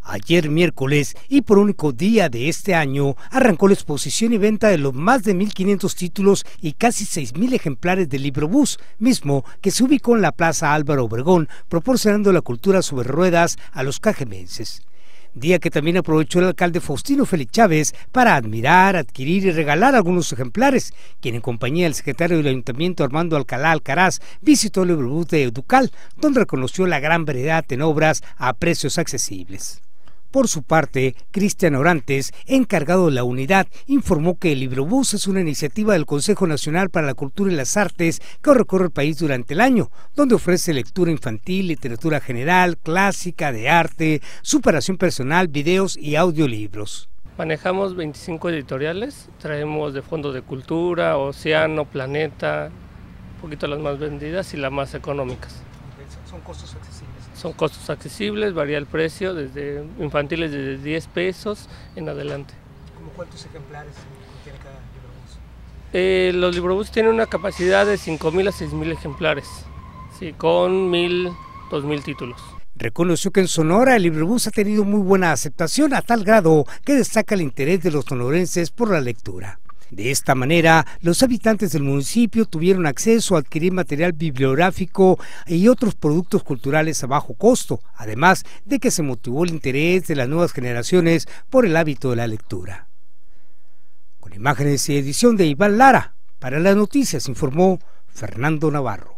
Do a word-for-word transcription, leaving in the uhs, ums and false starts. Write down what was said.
Ayer miércoles y por único día de este año arrancó la exposición y venta de los más de mil quinientos títulos y casi seis mil ejemplares del Librobús, mismo que se ubicó en la Plaza Álvaro Obregón, proporcionando la cultura sobre ruedas a los cajemenses. Día que también aprovechó el alcalde Faustino Félix Chávez para admirar, adquirir y regalar algunos ejemplares, quien en compañía del secretario del Ayuntamiento Armando Alcalá Alcaraz visitó el Librobús de Educal, donde reconoció la gran variedad en obras a precios accesibles. Por su parte, Cristian Orantes, encargado de la unidad, informó que el Librobús es una iniciativa del Consejo Nacional para la Cultura y las Artes que recorre el país durante el año, donde ofrece lectura infantil, literatura general, clásica, de arte, superación personal, videos y audiolibros. Manejamos veinticinco editoriales, traemos de Fondo de Cultura, Océano, Planeta, un poquito las más vendidas y las más económicas. ¿Son costos accesibles? Son costos accesibles, varía el precio, desde infantiles desde diez pesos en adelante. ¿Cómo cuántos ejemplares tiene cada Librobús? Eh, los Librobús tienen una capacidad de cinco mil a seis mil ejemplares, sí, con mil, dos mil títulos. Reconoció que en Sonora el Librobús ha tenido muy buena aceptación a tal grado que destaca el interés de los sonorenses por la lectura. De esta manera, los habitantes del municipio tuvieron acceso a adquirir material bibliográfico y otros productos culturales a bajo costo, además de que se motivó el interés de las nuevas generaciones por el hábito de la lectura. Con imágenes y edición de Iván Lara, para las noticias informó Fernando Navarro.